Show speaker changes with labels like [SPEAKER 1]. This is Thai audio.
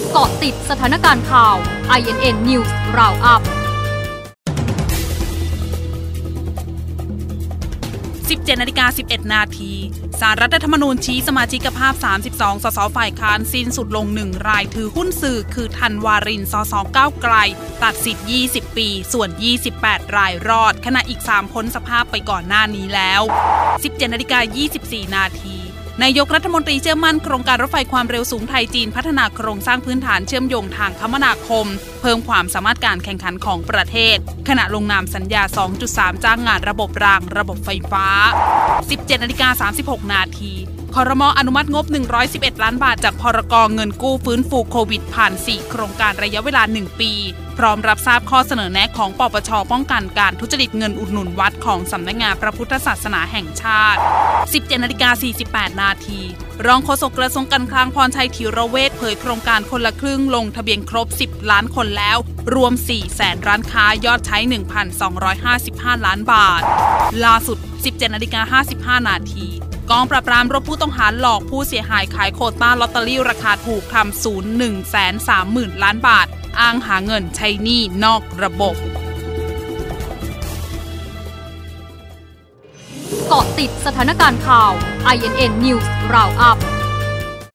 [SPEAKER 1] เกาะติดสถานการณ์ข่าว INN News Roundup
[SPEAKER 2] 17:11 นาทีศาลรัฐธรรมนูญชี้สมาชิกภาพ32 สสฝ่ายค้านสิ้นสุดลง1รายถือหุ้นสื่อคือธันวารินทร์ สสก้าวไกลตัดสิทธิ์20 ปีส่วน28รายรอดขณะอีก3พ้นสภาพไปก่อนหน้านี้แล้ว 17:24 นาทีนายกรัฐมนตรีเชื่อมั่นโครงการรถไฟความเร็วสูงไทยจีนพัฒนาโครงสร้างพื้นฐานเชื่อมโยงทางคมนาคมเพิ่มความสามารถการแข่งขันของประเทศขณะลงนามสัญญา 2.3 จ้างงานระบบรางระบบไฟฟ้า 17:36 นาทีครม.อนุมัติงบ111ล้านบาทจากพรก.เงินกู้ฟื้นฟูโควิดผ่าน4โครงการระยะเวลา1ปีพร้อมรับทราบข้อเสนอแนะของปปช.ป้องกันการทุจริตเงินอุดหนุนวัดของสำนักงานพระพุทธศาสนาแห่งชาติ 17:48 นาทีรองโฆษกกระทรวงการคลังพรชัยธีรเวชเผยโครงการคนละครึ่งลงทะเบียนครบ10ล้านคนแล้วรวม 400,000 ร้านค้ายอดใช้ 1,255 ล้านบาทล่าสุด 17:55 นาทีกองปราบปรามรวบผู้ต้องหาหลอกผู้เสียหายขายโควต้าลอตเตอรี่ราคาถูกทำศูนย์ 130,000 ล้านบาทอ้างหาเงินใช้หนี้นอกระบบ
[SPEAKER 1] เกาะติดสถานการณ์ข่าว INN News Roundup